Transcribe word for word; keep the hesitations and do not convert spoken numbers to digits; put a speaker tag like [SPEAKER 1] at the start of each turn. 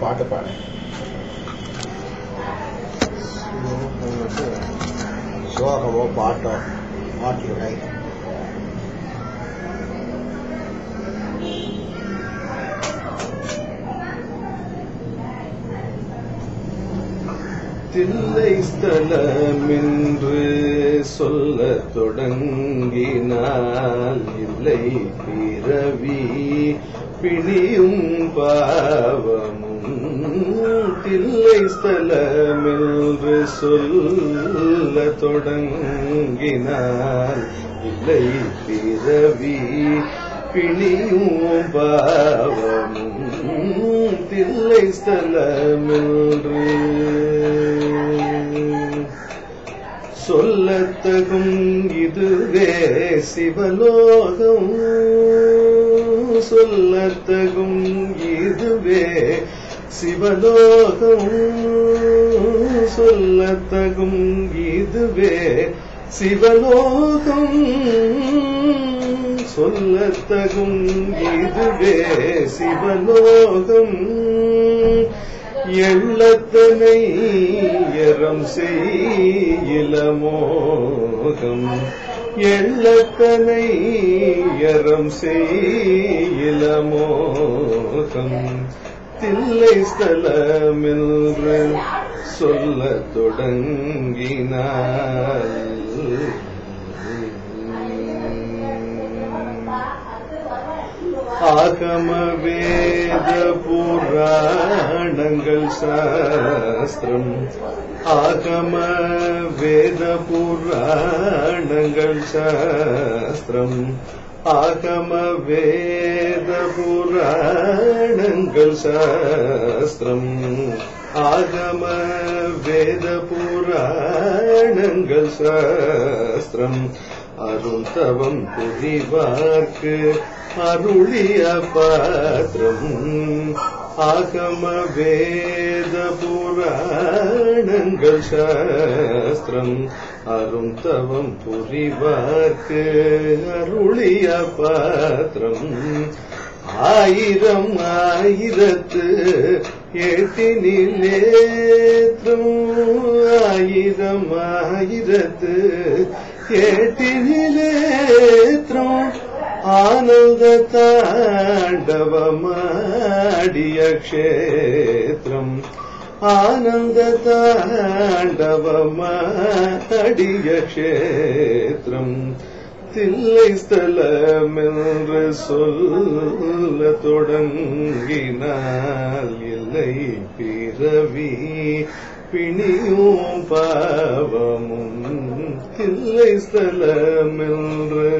[SPEAKER 1] பாட்டு பாடு. சோகமோ பாட்டோ பாட்டு ரைட்.
[SPEAKER 2] தில்லை ஸ்தலமென்று சொல்ல தொடங்கினால் இல்லை பிறவி பிணியும் பாவமும். தில்லை ஸ்தலமென்று சொல்ல தொடங்கினால் இல்லை பிறவி பிணியும் பாவமும். தில்லை ஸ்தலமென்று சொல்லத்தகும் இதுவே சிவலோகம். சொல்லத்தகும் இதுவே சிவலோகம். சொல்லத்தகும் இதுவே சிவலோகம். சொல்லத்தகும் இதுவே சிவலோகம். எள்ளத்தனை எறம் செய்யிலமோகம். எள்ளத்தனை எறம் செய்யிலமோகம். தில்லை ஸ்தலமென்று சொல்ல தொடங்கினார். ஆகம வேத புராணங்கள் சாஸ்திரம். ஆகம வேத புராணங்கள் சாஸ்திரம். ஆகம வேத புராணங்கள் சாஸ்திரம். ஆகம வேத புராணங்கள் சாஸ்திரம். அருந்தவம் புரிவார்க்கு அருளிய பாத்திரம். ஆகம வேத புராணங்கள் சாஸ்திரம். அருந்தவம் புரிவார்க்கு அருளிய பாத்திரம். ஆயிரம் ஆயிரத்து ஏட்டினிலேற்றும். ஆயிரம் ஆயிரத்து ஏட்டினிலேற்றும். ஆனந்த தாண்டவமாடிய க்ஷேத்திரம். ஆனந்த தாண்டவமாடிய க்ஷேத்திரம். தில்லை ஸ்தலமென்று சொல்ல தொடங்கினால் இல்லை பிறவி பிணியும் பாவமும். தில்லை ஸ்தலமென்று